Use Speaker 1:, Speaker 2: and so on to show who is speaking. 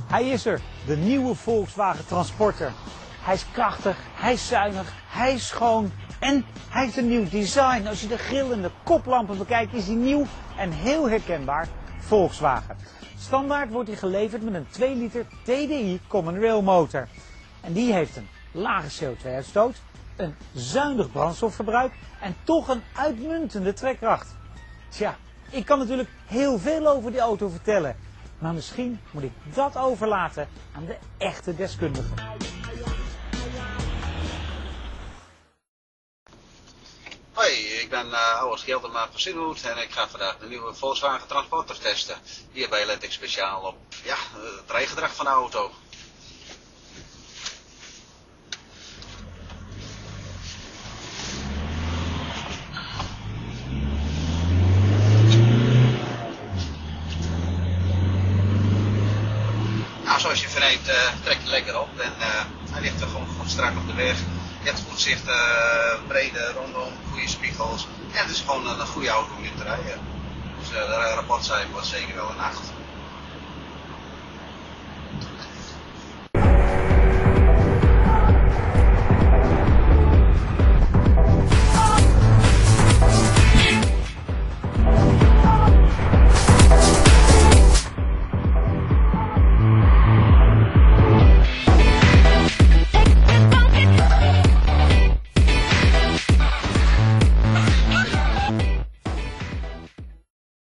Speaker 1: Hij is er, de nieuwe Volkswagen Transporter. Hij is krachtig, hij is zuinig, hij is schoon en hij heeft een nieuw design. Als je de grill en de koplampen bekijkt is hij nieuw en heel herkenbaar Volkswagen. Standaard wordt hij geleverd met een 2 liter TDI Common Rail motor. En die heeft een lage CO2-uitstoot, een zuinig brandstofverbruik en toch een uitmuntende trekkracht. Tja, ik kan natuurlijk heel veel over die auto vertellen. Maar misschien moet ik dat overlaten aan de echte deskundigen.
Speaker 2: Hoi, ik ben Ouwers Gelderma van Sinhoed en ik ga vandaag de nieuwe Volkswagen Transporter testen. Hierbij let ik speciaal op het rijgedrag van de auto. Nou, zoals je verneemt trekt hij lekker op en hij ligt er gewoon goed strak op de weg. Je hebt goed zicht, brede rondom, goede spiegels en het is gewoon een goede auto om in te rijden. Dus de rapportcijfer was zeker wel een 8.